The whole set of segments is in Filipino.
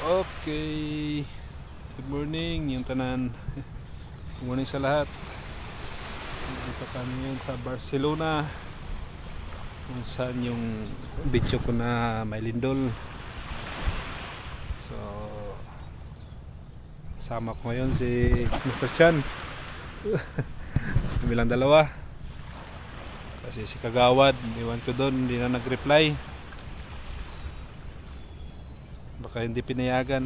Okay, good morning yung tanan. Good morning sa lahat. Dito kami ngayon sa Barcelona, kung saan yung video ko na may lindol. So kasama ko ngayon si Mr. Chan. Kami lang dalawa kasi si Kagawad iwan ko doon, hindi na nag-reply. Baka hindi pinayagan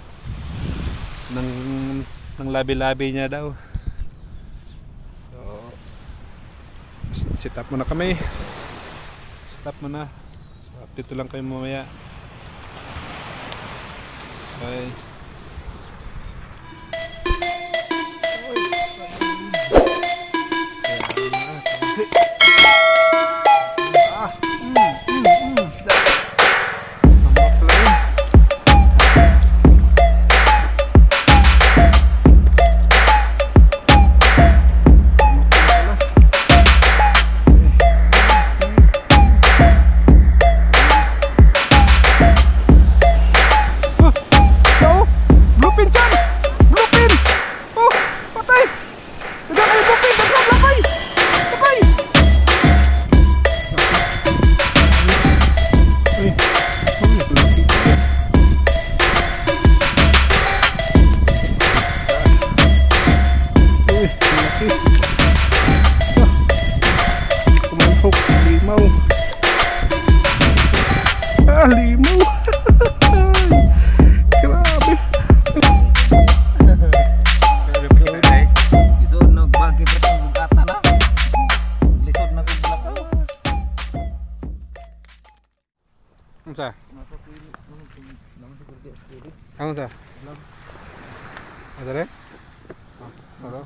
ng labi-labi niya daw. So sit up muna kami. Sit up muna. So update lang kayo mamaya. Okay. Limaw. Grabe. Isod na bagi presang bugatan na. Lisod na kublak. Ano sa? Ano sa? Ada rin? Halo?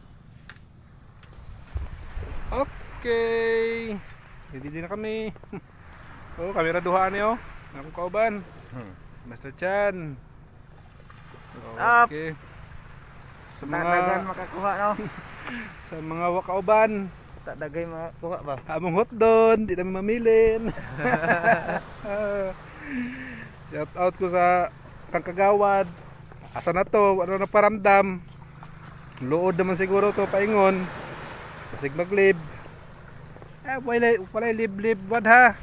Okay. Jadi na kami. Oh, kamera duhaan niyo. Akong kauban. Master Chan. Okay. Sa mga Dagan makakuha no. Sa mga wakauban, Tak dagay makakuha ba? among hot doon, di namin mamilin. Shout out ko sa kang Kagawad. Asa na to, ano na paramdam. Luod naman siguro to paingon. Basig maglib. Wala lib-lib wad ha.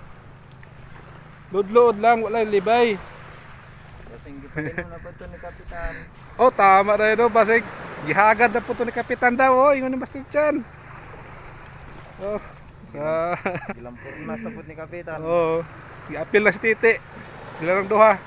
Load lang, wala libay. Basing gipilin mo na pa ito ni Kapitan. Oh, tama na yun, basig gihagad na po ito ni Kapitan daw. Oh, ingon ni Master Chan. Oh, sa Gilampur na sa put ni Kapitan. oh, i-appeal na si Titi. Sila lang duha.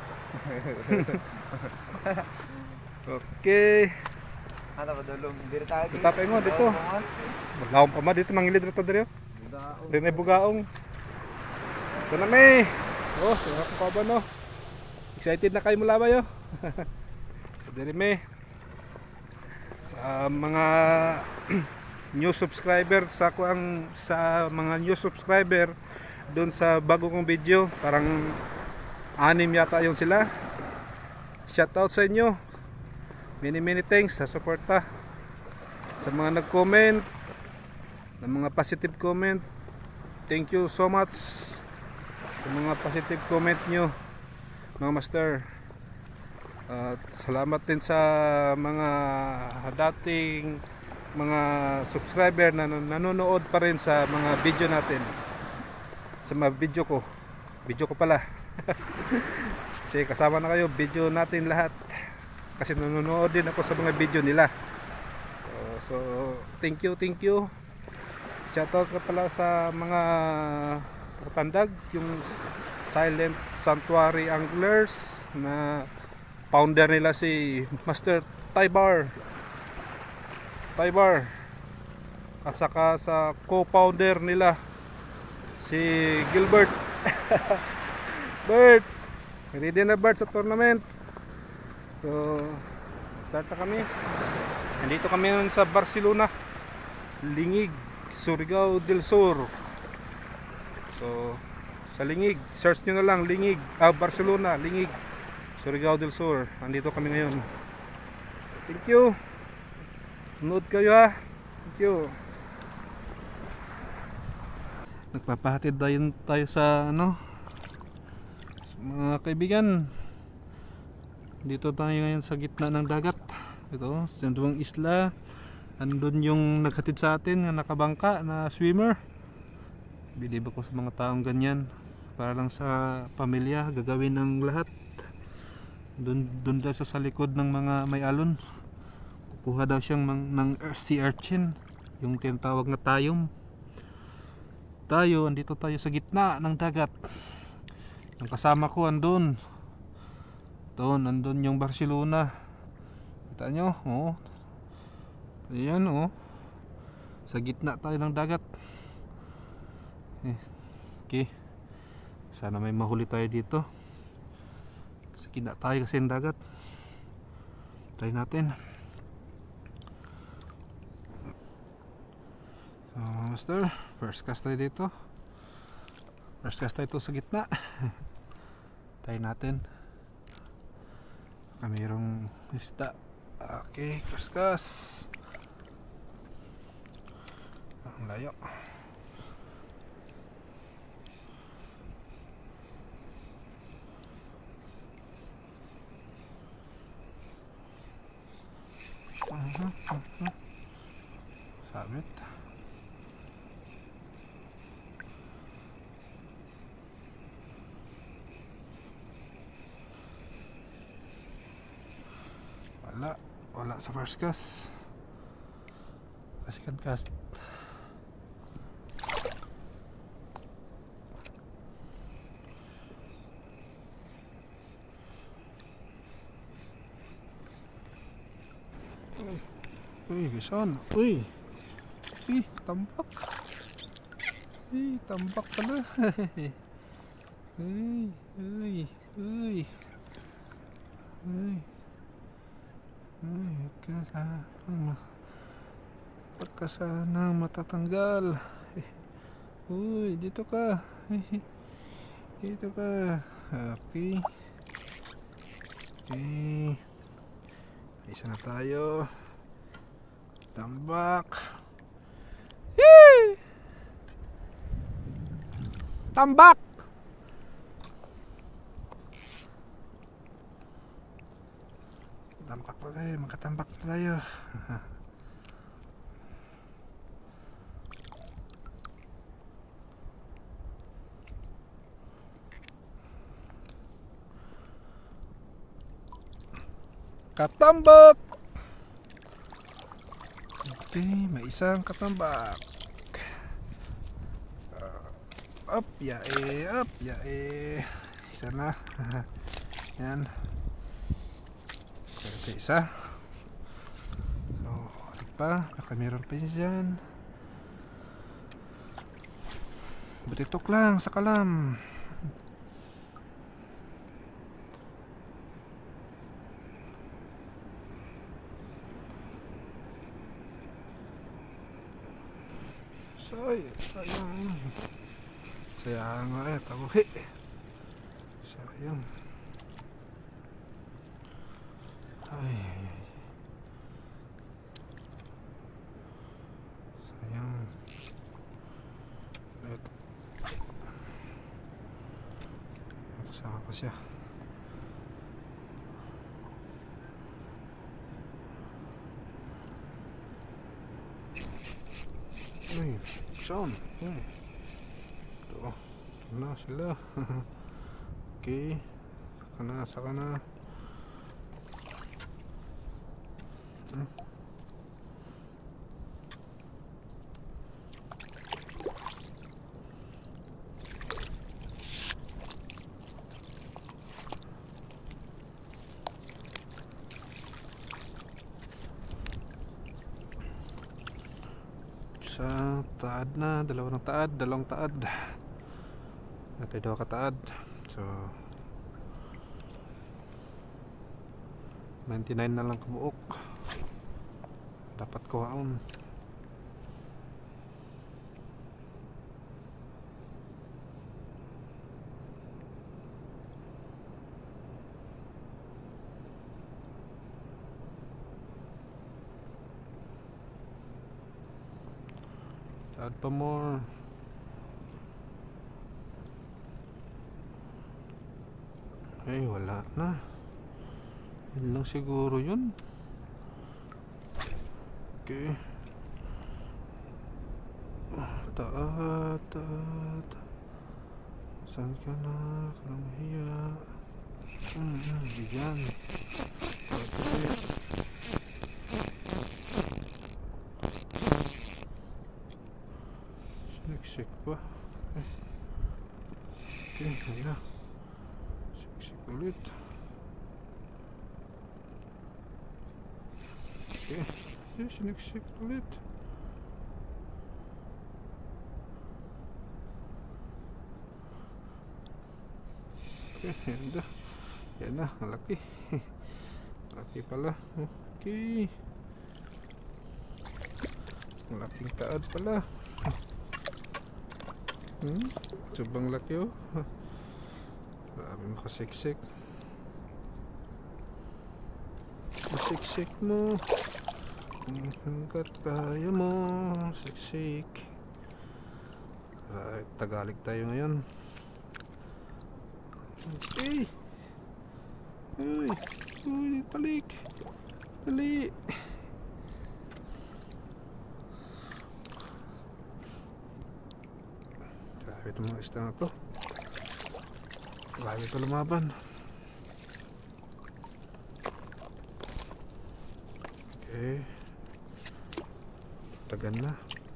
Okay. Ano ba dulong diri tayo? Tapay mo dito. Laom pa ma dito mangilid rito diri. Dili na bugaong. Ito na may. Oh, sarap ko ba no? Excited na kayo mula ba yo? So diri may. Sa mga new subscriber sa mga new subscriber doon sa bago kong video, parang 6 yata yung sila. Shout out sa inyo. Many thanks sa suporta. Sa mga nag-comment, ng mga positive comment, thank you so much. Sa mga positive comment nyo, mga master. Salamat din sa mga dating mga subscriber na nanonood pa rin sa mga video natin, sa mga video ko pala. Kasi kasama na kayo, video natin lahat, kasi nanonood din ako sa mga video nila. So thank you. Shoutout ka pala sa mga katandag, yung Silent Sanctuary Anglers na founder nila si Master Tybar, at saka sa co-founder nila si Gilbert. Bert, ready na Bert sa tournament. So start na kami. Nandito kami sa Barcelona, Lingig, Surigao del Sur. So sa Lingig, search nyo na lang Lingig, Barcelona, Lingig, Surigao del Sur. Nandito kami ngayon. Thank you. Nood kayo ha. Thank you. Nagpapahatid tayo sa mga kaibigan. Dito tayo ngayon sa gitna ng dagat. Ito, sa duwang isla. Andun yung naghatid sa atin na nakabangka na swimmer. Bilib ako sa mga taong ganyan. Para lang sa pamilya, gagawin ang lahat. Doon daw sa likod ng mga may alon. Kukuha daw siyang ng sea urchin. Yung tinatawag na tayom. Andito tayo sa gitna ng dagat. Ang kasama ko andun. Andun yung Barcelona. Kita nyo? Oh. Ayan oh. Sa gitna tayo ng dagat. Okay. Sana may mahuli tayo dito. Sa gitna tayo kasi ng dagat. Try natin. So master, first cast tayo dito. First cast tayo ito sa gitna. Try natin. Mayroong isda. Okay, first cast. Ang layo. Sabit. Wala sa first cast. Sa second cast. Uy, bison. Uy, tambak. Tambak pala. Pagkasana matatanggal. Uy, dito ka. Dito ka. Okay. Isa na tayo. Tambak. Yee! Tambak. Tambak pa tayo, makatambak pa tayo. Katambak. Okay, may isang katambak. Up, yae. Isa na. Yan. Ito isa. So, ulit pa. Baka meron pa dyan. Batitok lang sa kalam. Sayang nga tabuhi. Sayang. Sayang. Saan pa siya? Son. Ito na sila. Okay. Saka na. Sa taad na, dalawang taad. Okay, dalawa kataad. So 99 na lang kabuok. Dapat kuhaon. Add pa more. Ay, wala na. Yun lang siguro yun. Okay. Taat. Saan ka na? Karang hiya. Diyan. Siksik pa. Okay, kaya. Siksik ulit. Okay. Siniksik ulit. Okay, yan na, malaki. Malaki pala. Okay. Malaking taad pala. Sobrang laki oh. Marami makasiksik. Siksik mo hanggat kaya mo. Siksik. Tagalog tayo ngayon. Okay. Uy, balik. Dali. Grabe itong mga isda na to. Grabe ito lumaban. Okay. Tagan na.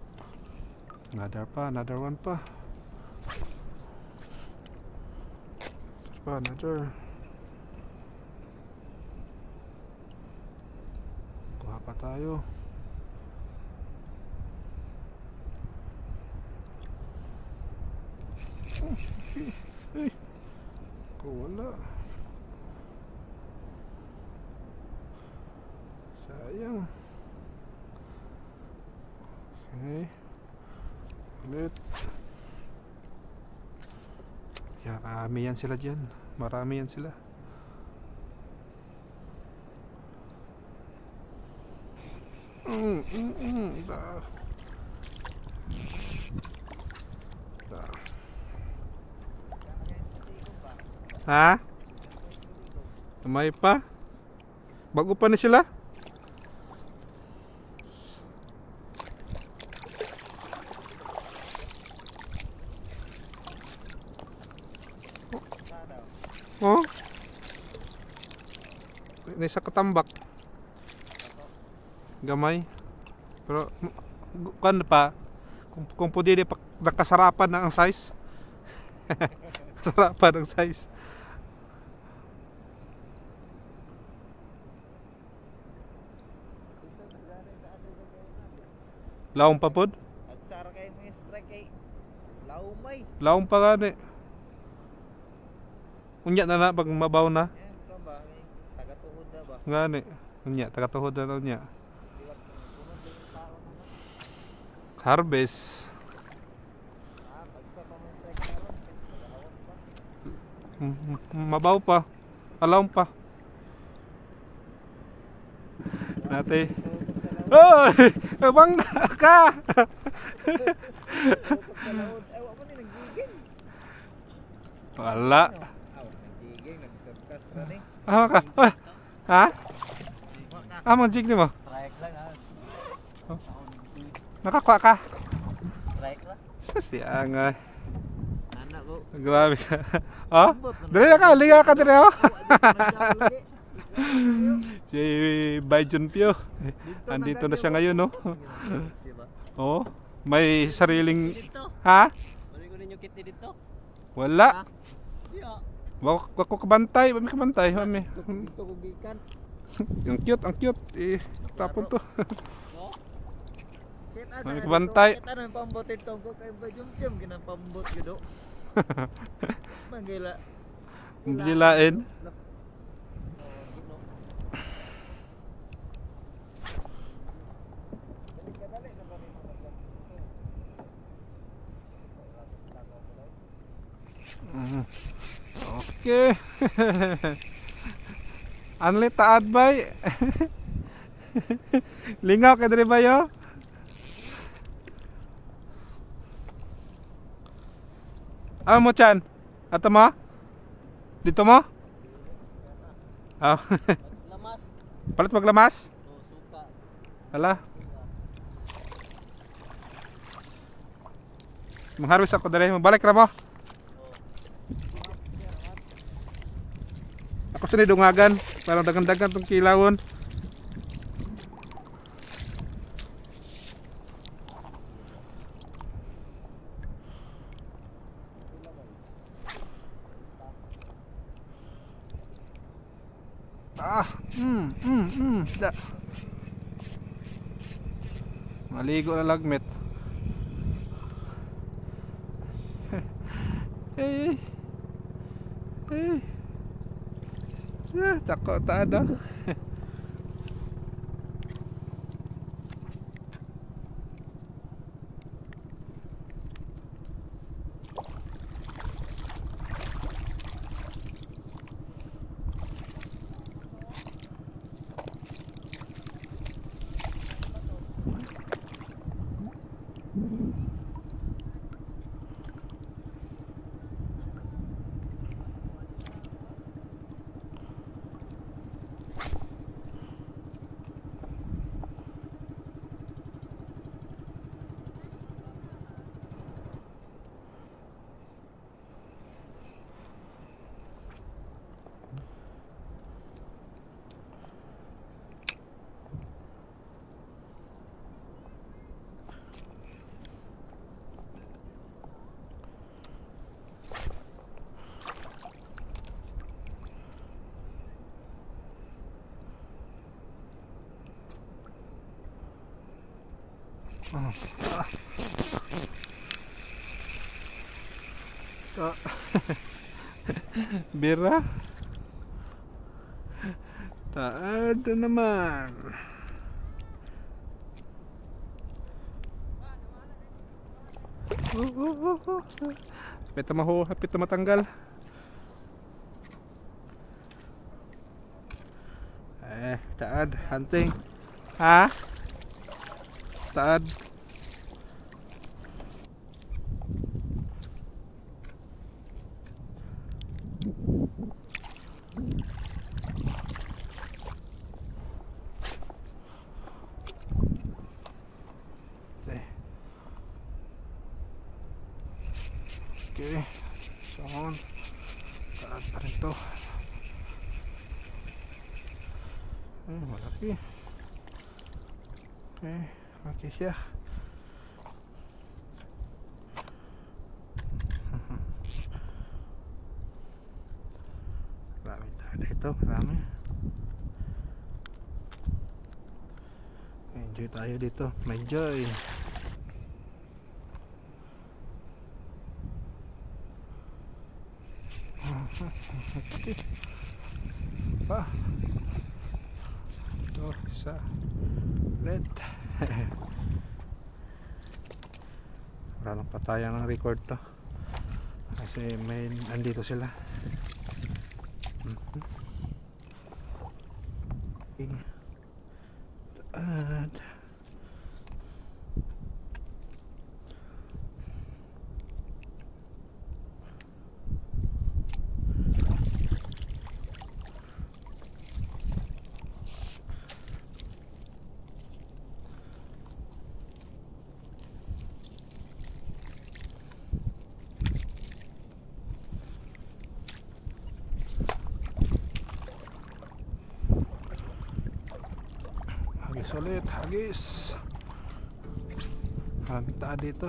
Another one pa. Another. Kuha pa tayo. Wala. Sayang. Okay. Ulit. Marami yan sila dyan. Marami yan sila. Ha? May pa? Bago pa na sila? Oh? Nasa katambak. Gamay. Pero kan pa kung pwede pa nakasarapan na ang size. Kasarapan ang size. Laong pa pod? Agsara kayo mo yung strike kay Laumay. Laong pa gani. Unya na pag mabaw na. Yan ka ba? Taga-tuhod na ba? Gani. Unya, taga-tuhod na unya. Harvest. Pagka pa mo yung strike karon, tagaawat pa. Mabaw pa. Alaong pa. Nate. Oh! Bang ka! Ay, wala mo ni naggiging. Wala. Naggiging, nagsurkas ra ni. Ka. Ha? Amang jig ni mo? Strike lang ha. Nakakuha ka? Strike lang. Siya nga. Anak ko. Grabe ka. Oh? Dali na ka. Liga ka dali oh. Si Baijun Pio. Andito na siya ngayon no. Oh. May sariling. Ha? Mali ko ninyo kit dito. Wala. Iya. Wako kabantay. Mami kabantay. Mami. Dito ko gikan. Ang cute. Ang cute. Tapon to. Mami kabantay. Kita na pambot itong ko kay Bajum-jum ginapambot gyud. Manggila. Bilain. Okay. Anli taad bay. Lingaw ka diri bayo. Mo chan. Ato mo? Dito mo? Ah. Palit maglamas? O suka. Hala. Mangharvest ako dali. Mabalik ra mo. Ako sa dungagan. Parang dagan-dagan tong kilawon. Da. Maligo na lagmet. Eh. Takot tak ada. Bira. Tak ada naman. Hapit na maho, hapit na matanggal. Taad, hunting. Ha? Taad. Okay, so on. Taas pa rin to. Malaki. Malaki siya. Marami tayo dito, marami. Enjoy tayo dito, enjoy. Okay. Pa. Ito sa red. Wala nang patayan ng record to. Kasi may andito sila. At ulit, hagis. Maraming taa dito.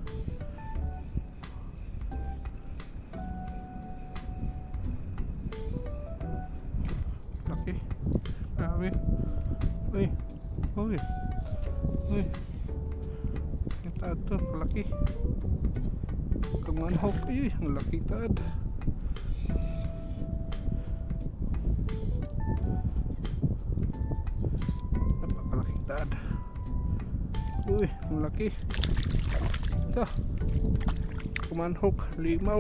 Laki. Grabe. Uy. Uy. Uy. Yung taad to, malaki. Kamanhok. Uy, ang laki taad. Uy, ang laki. Ito. Kumanhok, limaw.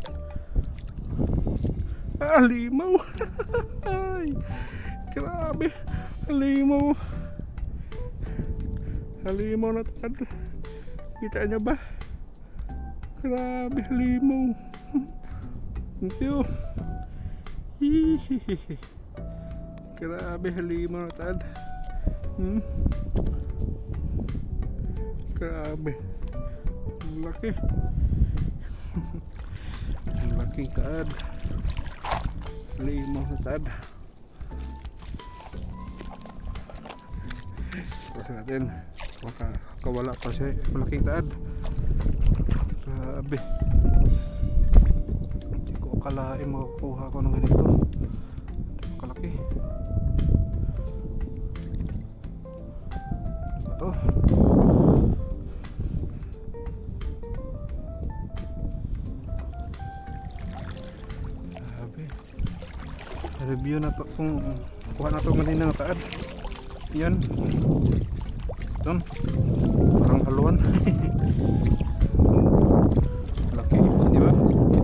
Limaw. Ay, grabe. Limaw. Limaw na tad. Kita niya ba? Grabe, limaw. Ito. Grabe, halima na taad. Grabe. Ang laki. Ang laking taad. Halima na taad. Kasi natin, makakawala pa siya. Malaking taad. Grabe. Hindi ko akalain makakuha ko ng ganito. Kalaki. Ano to? Grabe. Review na to kung kuha na to malinaw na taad. Yan. Doon. Parang haluan. Laki, di ba?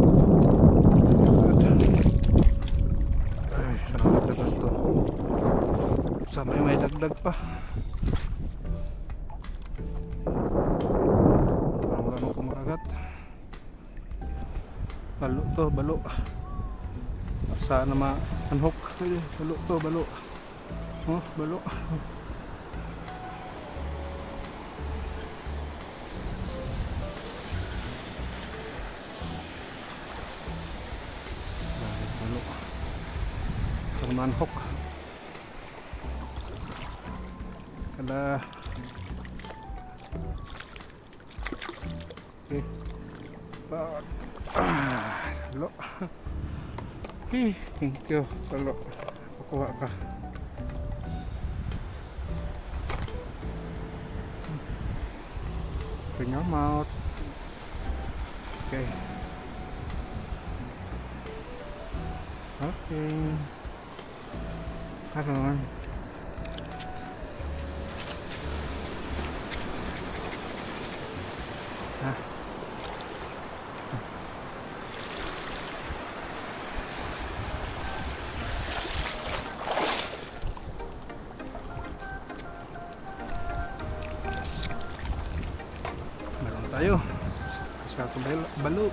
Ay, sana dagdagan to. Sana may dagdag pa. Parang wala nang kumakagat. Balo to, balo. Sana ma-unhook. Balo to, balo. Oh, balo. Balo. Para ma-unhook. Kada. Okay. Balo. Okay, thank you. Balo. Pakuha ka. Open your mouth. Okay. Okay. Karon. Ah. Tayo kasi ako balo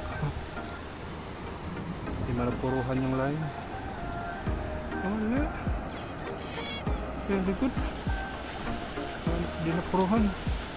di malapuruhan yung line. Oh yeah, very good. Di napuruhan.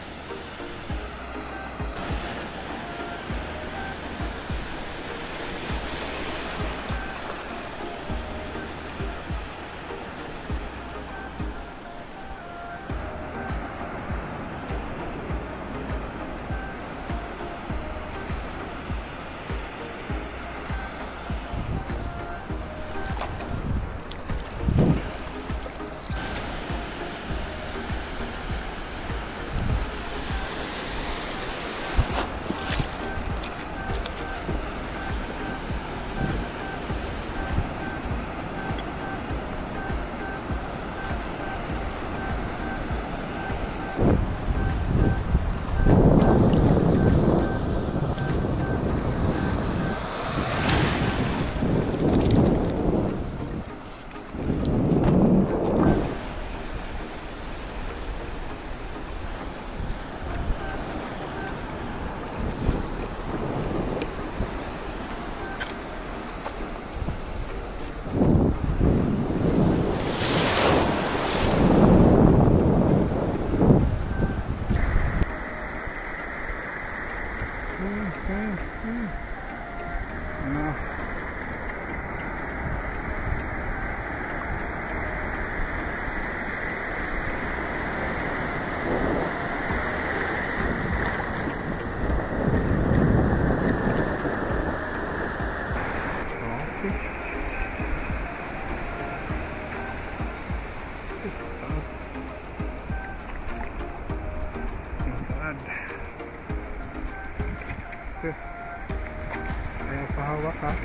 Ayaw pahawak ha.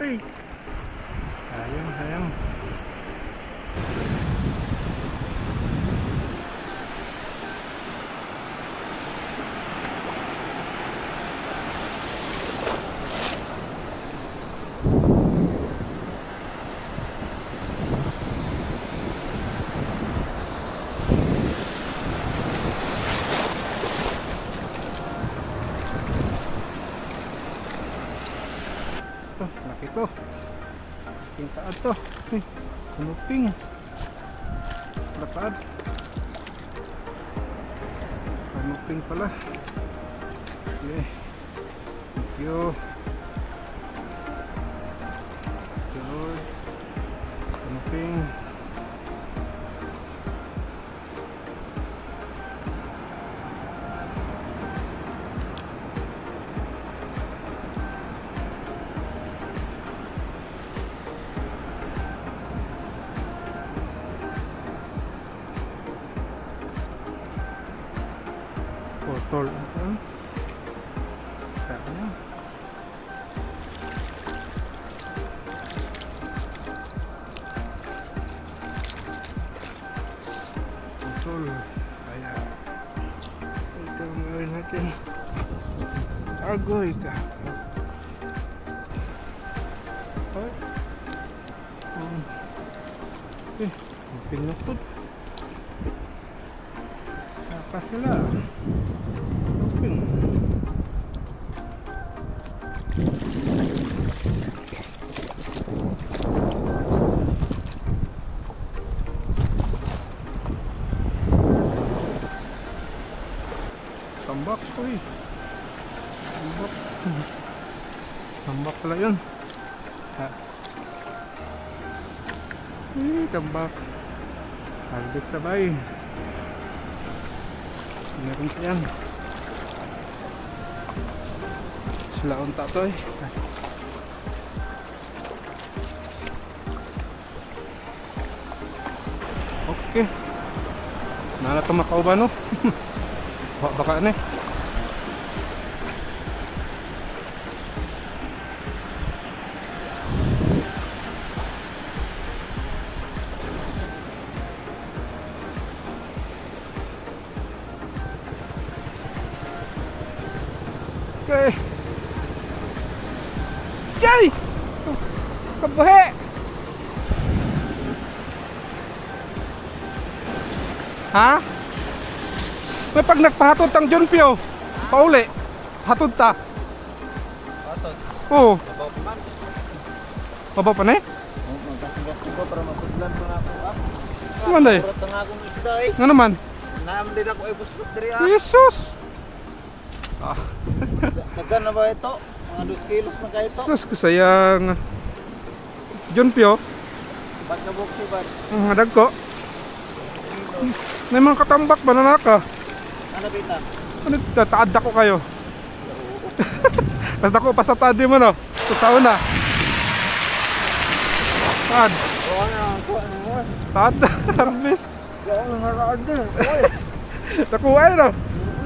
Ay. Sayang, sayang. Laki to. Laking taad to. Kumuping. Lapad. Kumuping pala. Okay. Thank you. Good. Kumuping. Putol ito. Sayang. Putol. Kaya ito ang gawin natin. Agoy ka. Ay. Pinapot. Apa sila? Open. Tambak ko eh. Tambak. Tambak pala yun. Ha. Tambak. Halbit sabay. Meron siyang sila unta to eh. Okay. Nana to makauban no. Baka ano eh. Okay. Yay! Kabuhi! Ha? May pag nagpahatod tang Junpyo, pauli. Hatod ta. Atod. Oo. Abaw pa man. Mabaw pa na eh? Magkasigas ko para masudlan ko na ako. Ano na eh? Kurot na akong isda eh. Nga naman? Naam din ako ay puslot diri ah. Jesus! Ah. Nagkan na ba ito? Mga 2 kilos na kayo ito. Sus, kasayang Junpyo. Pagkabok si Bad. Ang hadag ko. May mga katambak ba na naka? Ano kita? Ano, taad ako kayo. Tapos ako, pasatad mo no? Sa una. Taad. Oo na, kuha na mo. Taad, harvest. Oo nga raad din. Nakuha yun no?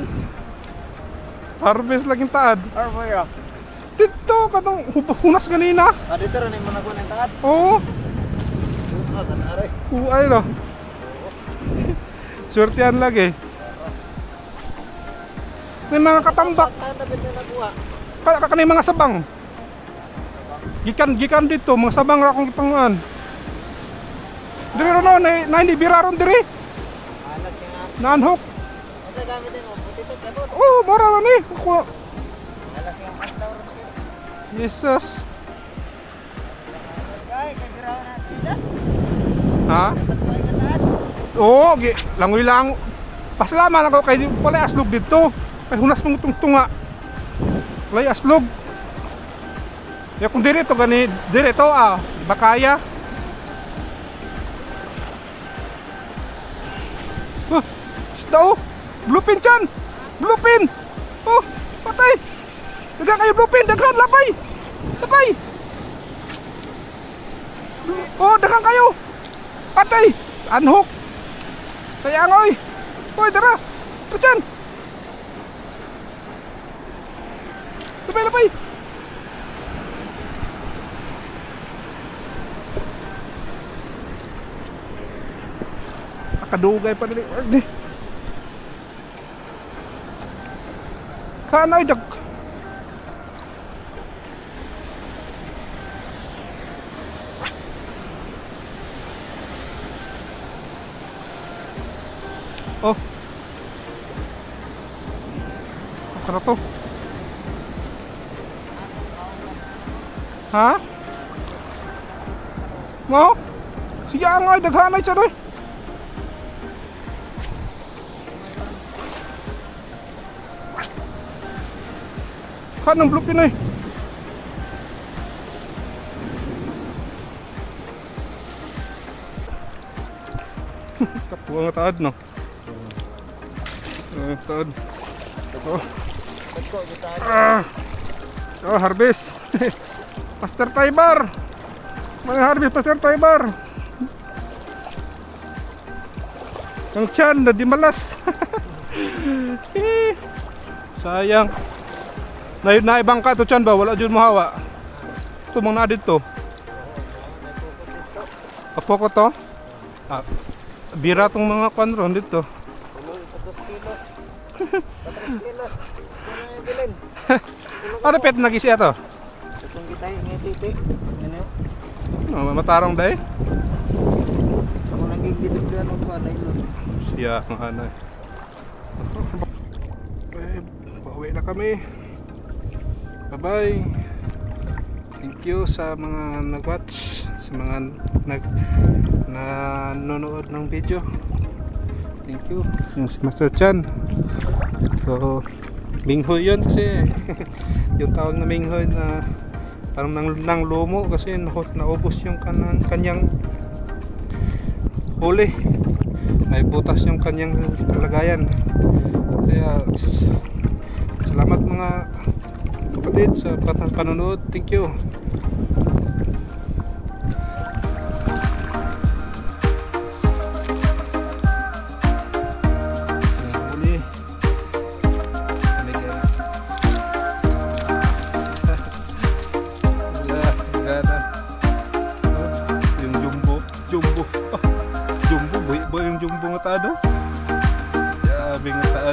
Harvest lang yung taad. Armo ya. Dito, katong hunas kanina. Ah, dito rin mo na kuha ng taad. Oo. Ah, kanaray. Ay no. Swertihan lagi. May mga katambak. Ano ba ito nakuha? Kanay mga sabang. Gikan dito, mga sabang ra kong ipanguan. Diri ro no, na hindi biraron diri. Anak nga. Naanhok. Ano gamit din mo? Puti to kabot. Oh, mara na ni. Kuha. Anak yang andaw rin. Jesus. Ay, kagiraw natin dyan. Ha? Tatuay ka taad. Oo, langoy lang. Paslaman ako kay pala aslog dito. Kay hunas mong tungtunga. Lay aslog. Ya kung dirito gani, dirito bakaya. Oh, isda oh. Bluepin dyan. Bluepin. Oh, patay. Dagan kayo bluepin, dagan labay. Labay. Oh, dagan kayo. Patay. Unhook. Sayang oy. Oy, dara. Dyan. Labay, labay. Kadugay pa rin. Adi. Kanay dag. Oh. Ano to? Ha? Mo? Siya nga daghanay sa doy. Kanang blue Pinoy. Kapwa nga taad no. Taad. Ito. Oh, harvest. Master Taybar. Mga harvest Master Taybar. Ang tiyan na di malas. Sayang. Na ibang ka to tiyan ba? Wala dyan mahawa. Ito mong na dito. Kapoko to? Ah, bira tong mga kwanron dito. 2 kilos. 3 kilos. Bilin. Ano pet nagis ito? Itong kitay ngiti. Ano? No, matarong day. Ako nagigidip diyan og panay lo. Siya ang ano. Pauwi na kami. Bye-bye. Thank you sa mga nag-watch, sa mga nanonood ng video. Thank you. Yung si Master Chan. So, Minghoy yun kasi yung tawag na Minghoy na parang nang lumo kasi naubos yung kanyang huli. May butas yung kanyang kalagayan. Kaya salamat mga kapatid sa panonood. Thank you. Jumbo yung jumbo nga taado. Sabi nga taad.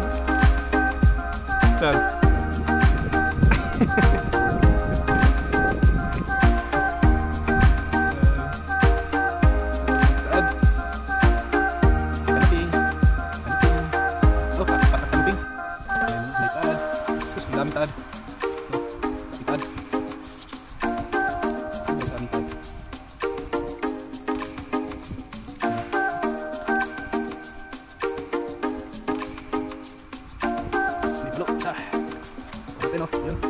Saan? Taad. Kamping. Oh, kamping. May taad. Terus ang dami taad. May taad. May dami taad. Look, ah. Ano, yun.